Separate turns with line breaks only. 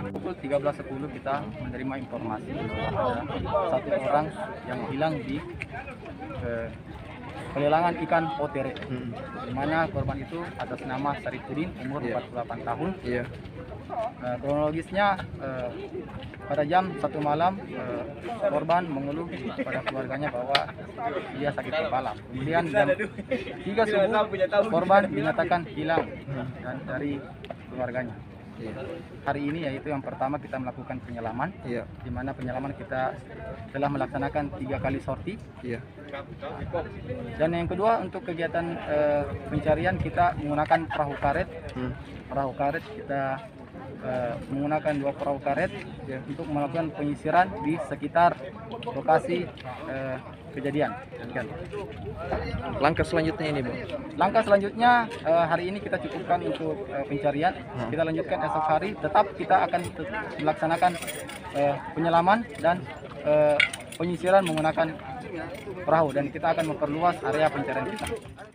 Pukul 13.10 kita menerima informasi bahwa ada satu orang yang hilang di pelelangan ikan Potere, di mana korban itu atas nama Sarifudin, umur 48 tahun. Kronologisnya pada jam 1 malam korban mengeluh kepada keluarganya bahwa dia sakit kepala. Kemudian jam 3 subuh korban dinyatakan hilang dan dari keluarganya. Hari ini yaitu yang pertama kita melakukan penyelaman, di mana penyelaman kita telah melaksanakan 3 kali sorti. Dan yang kedua untuk kegiatan pencarian kita menggunakan perahu karet. Perahu karet kita menggunakan 2 perahu karet untuk melakukan penyisiran di sekitar lokasi kejadian.
Langkah selanjutnya ini, Bang?
Langkah selanjutnya hari ini kita cukupkan untuk pencarian. Kita lanjutkan esok hari. Tetap kita akan melaksanakan penyelaman dan penyisiran menggunakan perahu, dan kita akan memperluas area pencarian kita.